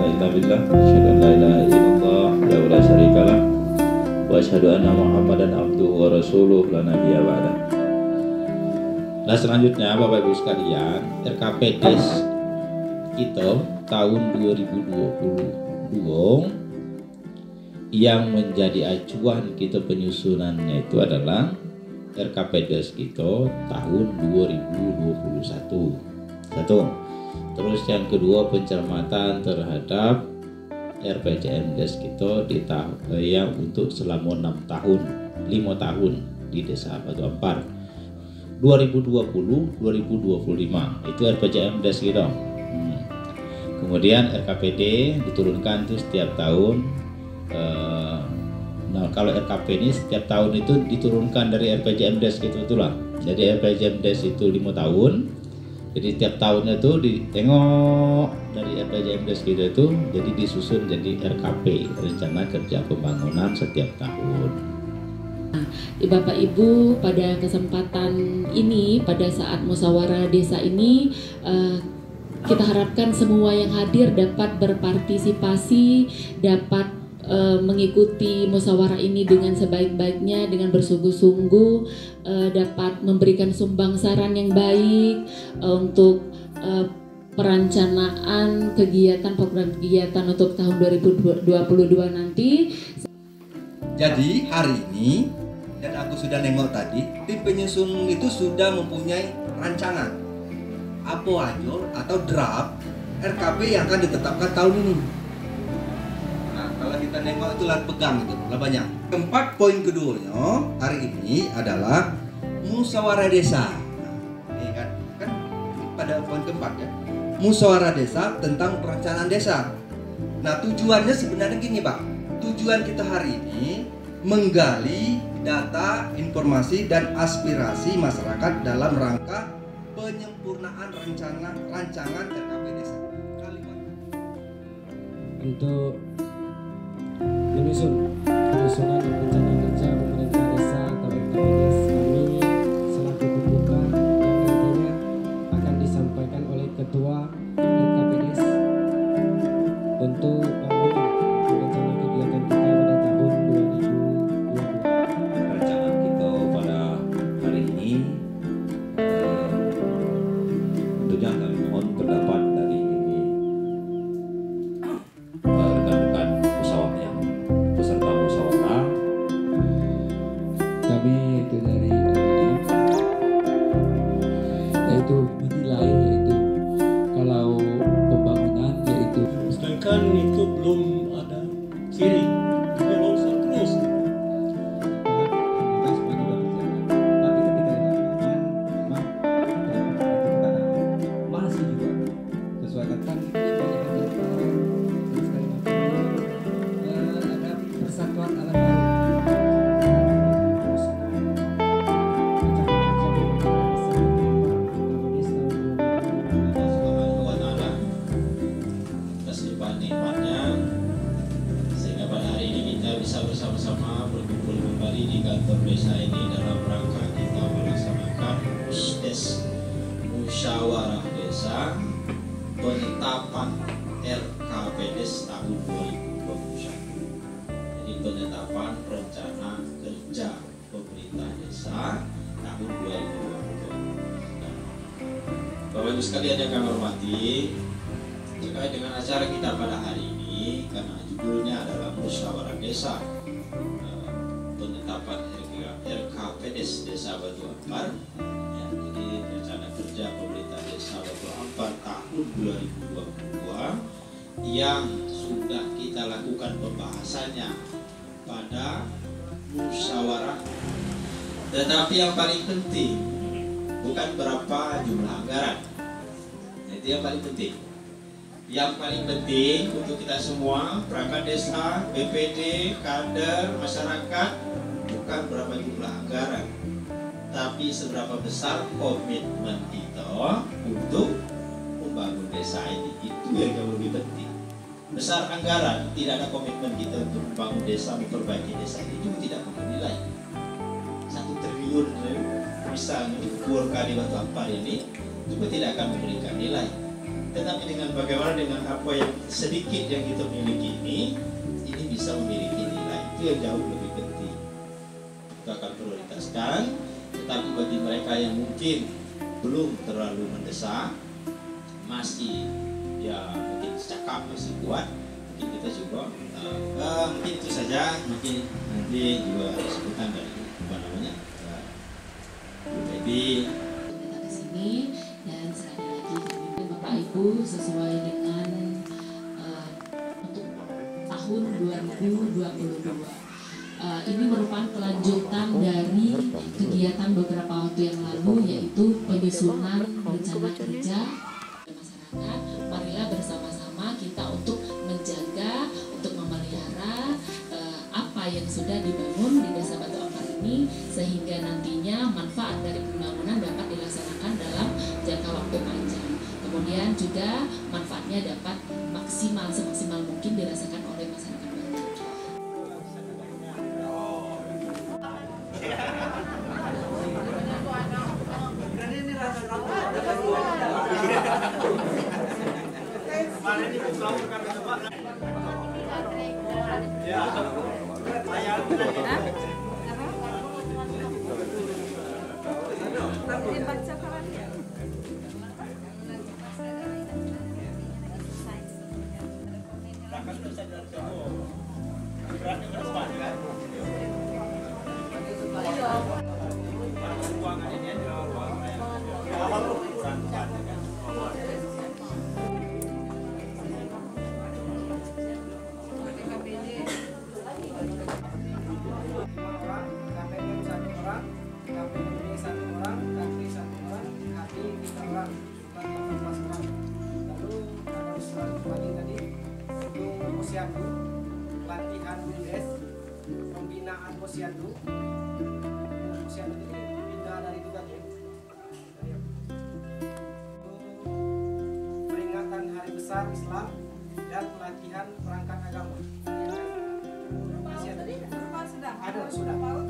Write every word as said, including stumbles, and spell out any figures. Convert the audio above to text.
quwwata illa billah. Asyhadu an la ilaha illallah wahdahu la syarikalah wa asyhadu anna Muhammadan abduhu wa rasuluh la nabiyya ba'da. Nah, selanjutnya Bapak Ibu sekalian, R K P Des kita tahun dua ribu dua puluh dua yang menjadi acuan kita penyusunannya itu adalah R K P Des kita tahun dua ribu dua puluh satu. Satu. Terus yang kedua, pencermatan terhadap R P J M Des kita di tahun yang untuk selama enam tahun, lima tahun di Desa Batu Ampar. dua ribu dua puluh sampai dua ribu dua puluh lima itu R P J M Des kita. Hmm. Kemudian R K P D diturunkan tuh setiap tahun. Uh, nah, kalau R K P ini setiap tahun itu diturunkan dari R P J M Des gitu itulah. Jadi R P J M Des itu lima tahun. Jadi tiap tahunnya tuh ditengok dari R P J M Des kita itu jadi disusun jadi R K P, rencana kerja pembangunan setiap tahun. Bapak Ibu, pada kesempatan ini, pada saat musyawarah desa ini, uh, kita harapkan semua yang hadir dapat berpartisipasi, dapat uh, mengikuti musyawarah ini dengan sebaik-baiknya, dengan bersungguh-sungguh, uh, dapat memberikan sumbang saran yang baik uh, untuk uh, perencanaan kegiatan program kegiatan untuk tahun dua ribu dua puluh dua nanti. Jadi hari ini, dan aku sudah nengok tadi, tim penyusun itu sudah mempunyai rancangan apa aja atau draft R K P yang akan ditetapkan tahun ini. Nah, kalau kita nengok itu lah pegang itu, lah banyak. Keempat poin keduanya hari ini adalah musyawarah desa. Nah, ini kan, kan pada poin keempat ya, musyawarah desa tentang perencanaan desa. Nah, tujuannya sebenarnya gini Pak, tujuan kita hari ini menggali data, informasi, dan aspirasi masyarakat dalam rangka penyempurnaan rencana rancangan R K P Desa. Kalimantan. Untuk menyusun penyusunan rencana kerja pemerintah desa atau R K P Des, kami selaku pembuka yang nantinya akan disampaikan oleh Ketua R K P Des untuk bangunan rencana kegiatan kita pada tahun dua ribu dua puluh. Rencana kita pada hari ini eh, tentunya kami mohon pendapat dari eh, rekan-rekan musyawarah yang peserta musyawarah. Kami itu dari L I F yaitu menilai yaitu kalau pembangunan yaitu Sedangkan itu belum ada ciri, juga longsor terus. tapi ketika dilakukan memang masih juga sesuai kan banyak kegiatan dan segala macam ada persatuan alam baru. Keselipan nikmatnya sehingga pada hari ini kita bisa bersama-sama berkumpul kembali di kantor desa ini dalam rangka kita melaksanakan Musdes, musyawarah desa penetapan R K P Des tahun dua ribu dua puluh satu. Jadi penetapan rencana kerja pemerintah desa tahun dua ribu dua puluh dua. Bapak Ibu sekalian yang kami hormati, terkait dengan acara kita pada hari ini, karena judulnya adalah musyawarah desa eh, penetapan R K P Des Desa Batu Ampar, ya, jadi rencana kerja pemerintah Desa Batu Ampar tahun dua ribu dua puluh dua yang sudah kita lakukan pembahasannya pada musyawarah. Tetapi yang paling penting bukan berapa jumlah anggaran, itu yang paling penting. Yang paling penting untuk kita semua, perangkat desa, B P D, kader, masyarakat, bukan berapa jumlah anggaran, tapi seberapa besar komitmen kita untuk membangun desa ini. Itu yang jauh lebih penting. Besar anggaran, tidak ada komitmen kita untuk membangun desa, memperbaiki desa ini juga tidak bernilai. Satu triliun misalnya dikumpulkan di Batu Ampar ini juga tidak akan memberikan nilai. Tetapi dengan bagaimana dengan apa yang sedikit yang kita miliki ini, ini bisa memiliki nilai. Itu yang jauh lebih penting. Kita akan prioritaskan. Tetapi bagi mereka yang mungkin belum terlalu mendesak, masih ya mungkin cakap masih kuat, mungkin kita coba uh, uh, mungkin itu saja. Mungkin nanti juga sebutan dari apa namanya uh, jadi kita ke sini dan sekali lagi Bapak Ibu sesuai dengan uh, untuk tahun dua ribu dua puluh dua. Uh, ini merupakan kelanjutan dari kegiatan beberapa waktu yang lalu, yaitu penyusunan rencana kerja masyarakat. Marilah bersama-sama kita untuk menjaga, untuk memelihara uh, apa yang sudah dibangun di Desa Batu Ampar ini, sehingga nantinya manfaat dari pembangunan dapat dilaksanakan dalam jangka waktu panjang. Kemudian juga manfaatnya dapat maksimal semaksimal mungkin dirasakan oleh masyarakat Batu. Posyandu, pelatihan BUMDes, pembinaan Posyandu. Posyandu ini pindah dari Tugas ya. Peringatan Hari Besar Islam dan pelatihan perangkat agama. Masih ada? Sudah. Ada sudah.